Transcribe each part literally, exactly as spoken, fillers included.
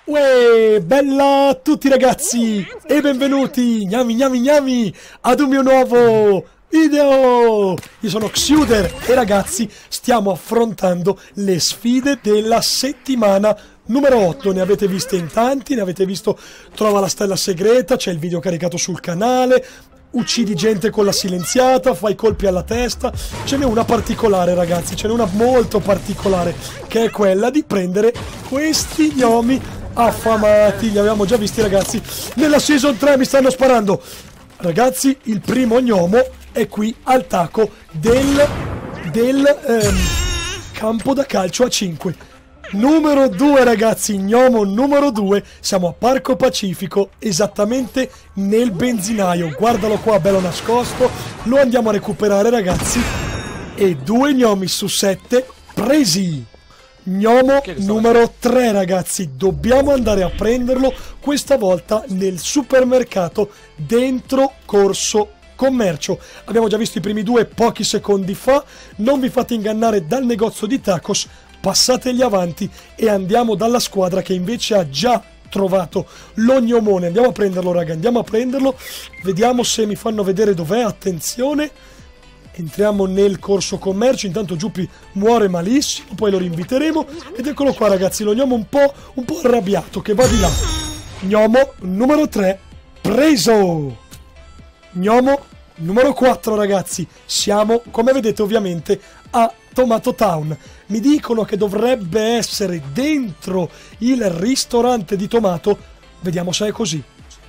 Uè, bella a tutti ragazzi e benvenuti, gnami gnami gnami, ad un mio nuovo video. Io sono Xuder e ragazzi stiamo affrontando le sfide della settimana numero otto. Ne avete viste in tanti, ne avete visto Trova la stella segreta, c'è il video caricato sul canale, uccidi gente con la silenziata, fai colpi alla testa. Ce n'è una particolare ragazzi, ce n'è una molto particolare, che è quella di prendere questi gnomi affamati. Li avevamo già visti ragazzi nella season tre. Mi stanno sparando ragazzi. Il primo gnomo è qui al taco del, del ehm, campo da calcio a cinque. Numero due ragazzi, gnomo numero due. Siamo a Parco Pacifico, esattamente nel benzinaio. Guardalo qua, bello nascosto. Lo andiamo a recuperare ragazzi. E due gnomi su sette presi. Gnomo numero tre ragazzi, dobbiamo andare a prenderlo questa volta nel supermercato dentro Corso Commercio. Abbiamo già visto i primi due pochi secondi fa. Non vi fate ingannare dal negozio di tacos, passategli avanti e andiamo dalla squadra che invece ha già trovato lo gnomone. Andiamo a prenderlo raga, andiamo a prenderlo. Vediamo se mi fanno vedere dov'è, attenzione. Entriamo nel Corso Commercio, intanto Giuppi muore malissimo, poi lo rinviteremo. Ed eccolo qua ragazzi, lo gnomo un po', un po' arrabbiato che va di là. Gnomo numero tre, preso! Gnomo numero quattro ragazzi, siamo come vedete ovviamente a Tomato Town. Mi dicono che dovrebbe essere dentro il ristorante di Tomato, vediamo se è così.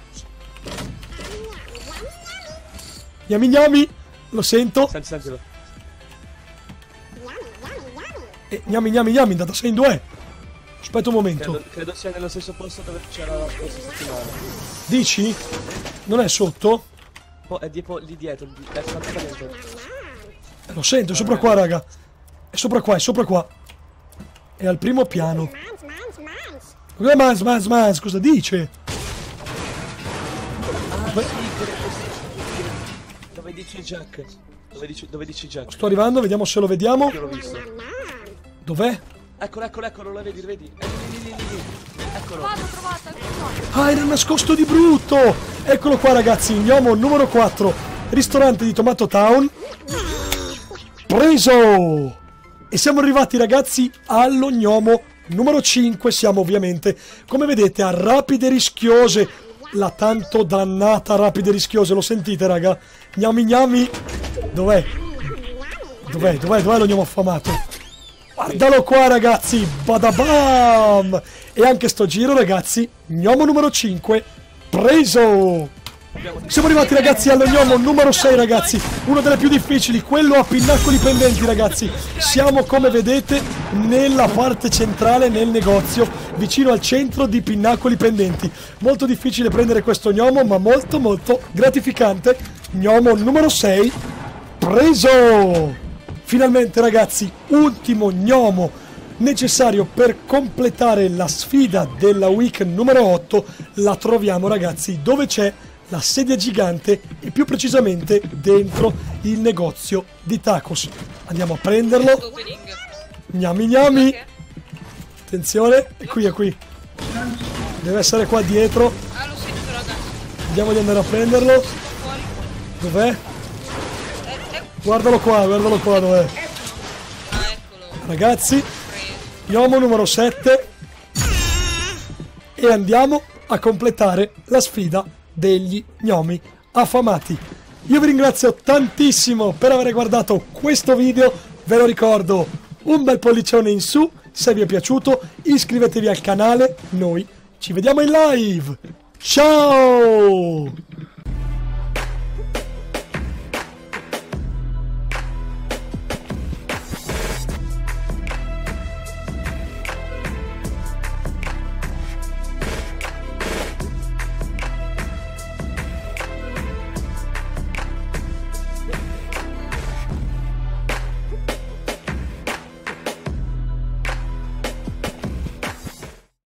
Gnami gnami! Lo sento? Senti, sentilo. E gnami gnami gnami, andata sei in due. Aspetta un momento. Credo, credo sia nello stesso posto dove c'era la scorsa settimana. Dici? Non è sotto? Oh, è tipo lì dietro, è esattamente. Lo sento, è sopra qua raga. È sopra qua, è sopra qua. È al primo piano. Cosa mans, mans, mans, cosa dice? Ah, dove dici Jack? Dove dici, dove dici Jack? Sto arrivando, vediamo se lo vediamo. Io l'ho visto. Dov'è? Eccolo, eccolo, eccolo, lo vedi, lo vedi? È lì, lì, lì, lì, lì. Eccolo. Vado, trovato, Ah, era nascosto di brutto! Eccolo qua ragazzi, gnomo numero quattro, ristorante di Tomato Town. Preso! E siamo arrivati ragazzi allo gnomo numero cinque. Siamo ovviamente, come vedete, a rapide rischiose. La tanto dannata rapide rischiose, lo sentite raga? Gnami gnami. Dov'è? Dov'è? Dov'è? Dov'è lo gnomo affamato? Guardalo qua ragazzi, badabam! E anche sto giro ragazzi, gnomo numero cinque, preso! Siamo arrivati ragazzi allo gnomo numero sei ragazzi, uno delle più difficili, quello a pinnacoli pendenti ragazzi. Siamo come vedete nella parte centrale nel negozio, vicino al centro di pinnacoli pendenti. Molto difficile prendere questo gnomo ma molto molto gratificante. Gnomo numero sei, preso! Finalmente ragazzi, ultimo gnomo necessario per completare la sfida della week numero otto. La troviamo ragazzi dove c'è la sedia gigante e più precisamente dentro il negozio di tacos. Andiamo a prenderlo. Gnami gnami. Attenzione, è qui, è qui. Deve essere qua dietro. Vediamo di andare a prenderlo. Dov'è? Guardalo qua, guardalo qua dov'è. Ragazzi, gnomo numero sette. E andiamo a completare la sfida degli gnomi affamati. Io vi ringrazio tantissimo per aver guardato questo video. Ve lo ricordo, un bel pollicione in su se vi è piaciuto, iscrivetevi al canale. Noi ci vediamo in live. Ciao!